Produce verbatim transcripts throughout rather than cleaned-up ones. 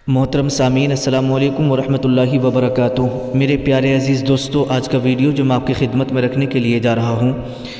محترم سامعین السلام علیکم ورحمۃ اللہ وبرکاتہ۔ میرے پیارے عزیز دوستو، آج کا ویڈیو جو میں آپ کی خدمت میں رکھنے کے لیے جا رہا ہوں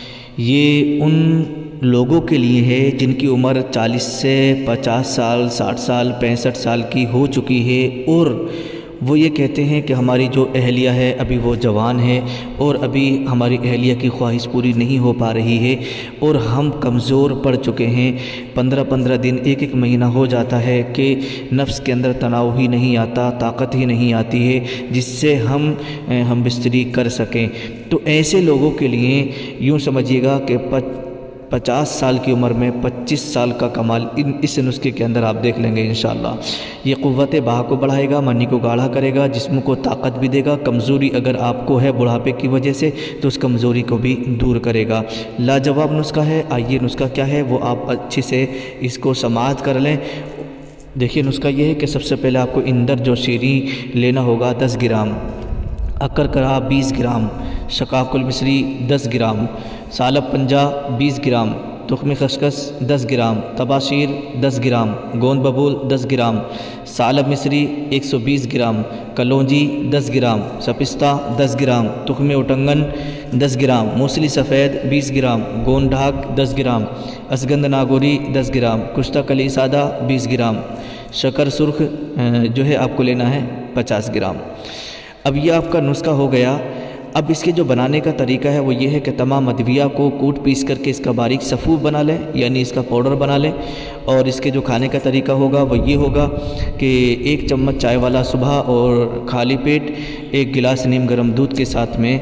یہ ان لوگوں کے لیے ہے جن کی عمر چالیس سے پچاس سال، ساٹھ سال، پینسٹھ سال کی ہو چکی ہے اور وہ یہ کہتے ہیں کہ ہماری جو اہلیہ ہے ابھی وہ جوان ہے اور ابھی ہماری اہلیہ کی خواہش پوری نہیں ہو پا رہی ہے اور ہم کمزور پڑ چکے ہیں۔ پندرہ پندرہ دن ایک ایک مہینہ ہو جاتا ہے کہ نفس کے اندر تناؤ ہی نہیں آتا، طاقت ہی نہیں آتی ہے جس سے ہم ہم بستری کر سکیں۔ تو ایسے لوگوں کے لیے یوں سمجھیے گا کہ پچاس سال کی عمر میں پچیس سال کا کمال اس نسخے کے اندر آپ دیکھ لیں گے انشاءاللہ۔ یہ قوت بہا کو بڑھائے گا، منی کو گاڑھا کرے گا، جسم کو طاقت بھی دے گا، کمزوری اگر آپ کو ہے بڑھاپے کی وجہ سے تو اس کمزوری کو بھی دور کرے گا۔ لاجواب نسخہ ہے۔ آئیے نسخہ کیا ہے وہ آپ اچھے سے اس کو سماعت کر لیں۔ دیکھیے نسخہ یہ ہے کہ سب سے پہلے آپ کو اندر جو شیریں لینا ہوگا دس گرام، اکر کرا بیس گرام، شقاق المصری دس گرام، سالب پنجہ بیس گرام، تخم خسخس دس گرام، تباشیر دس گرام، گوند ببول دس گرام، سالب مصری ایک سو بیس گرام، کلونجی دس گرام، سپستہ دس گرام، تخم اٹنگن دس گرام، موسلی سفید بیس گرام، گوند ڈھاک دس گرام، اسگند ناگوری دس گرام، کشتہ کلی سادہ بیس گرام، شکر سرخ جو ہے آپ کو لینا ہے پچاس گرام۔ اب یہ آپ کا نسخہ ہو گیا۔ اب اس کے جو بنانے کا طریقہ ہے وہ یہ ہے کہ تمام ادویہ کو کوٹ پیس کر کے اس کا باریک صفوف بنا لیں، یعنی اس کا پاؤڈر بنا لیں، اور اس کے جو کھانے کا طریقہ ہوگا وہ یہ ہوگا کہ ایک چمچ چائے والا صبح اور خالی پیٹ ایک گلاس نیم گرم دودھ کے ساتھ میں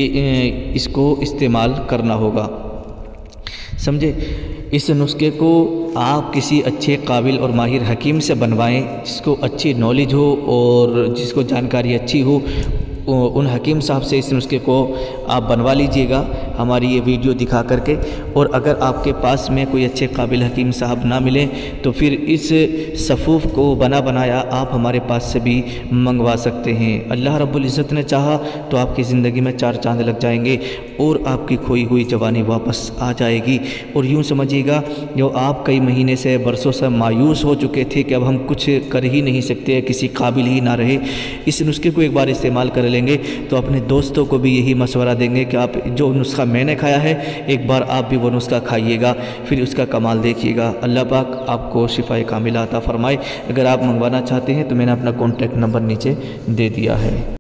اس کو استعمال کرنا ہوگا، سمجھے۔ اس نسخے کو آپ کسی اچھے قابل اور ماہر حکیم سے بنوائیں جس کو اچھی نالج ہو اور جس کو جانکاری اچھی ہو، ان حکیم صاحب سے اس نسخے کو آپ بنوا لیجئے گا ہماری یہ ویڈیو دکھا کر کے۔ اور اگر آپ کے پاس میں کوئی اچھے قابل حکیم صاحب نہ ملیں تو پھر اس صفوف کو بنا بنایا آپ ہمارے پاس سے بھی منگوا سکتے ہیں۔ اللہ رب العزت نے چاہا تو آپ کی زندگی میں چار چاند لگ جائیں گے اور آپ کی کھوئی ہوئی جوانی واپس آ جائے گی۔ اور یوں سمجھیے گا جو آپ کئی مہینے سے برسوں سے مایوس ہو چکے تھے کہ اب ہم کچھ کر ہی نہیں سکتے، کسی قابل ہی نہ رہے، اس نسخے کو ایک بار استعمال کر لیں گے تو اپنے دوستوں کو بھی یہی مشورہ دیں گے کہ آپ جو نسخہ میں نے کھایا ہے ایک بار آپ بھی وہ نسخہ کھائیے گا، پھر اس کا کمال دیکھیے گا۔ اللہ پاک آپ کو شفائے کاملہ عطا فرمائے۔ اگر آپ منگوانا چاہتے ہیں تو میں نے اپنا کانٹیکٹ نمبر نیچے دے دیا ہے۔